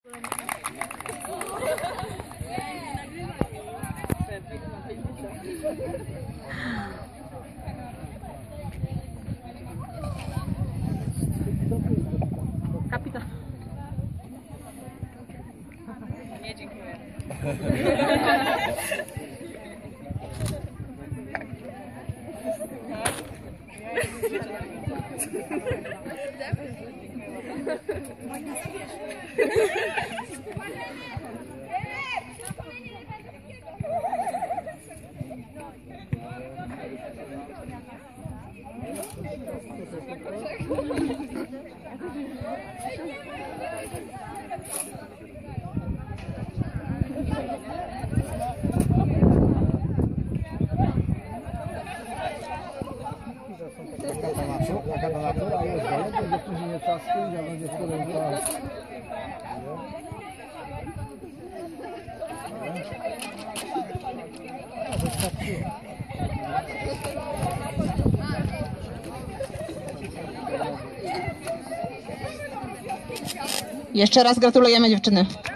Kapitan. Nie, dziękuję. Jaka ta natura jest, że będzie później nie czaski, że będzie w którym to... Jeszcze raz gratulujemy dziewczyny.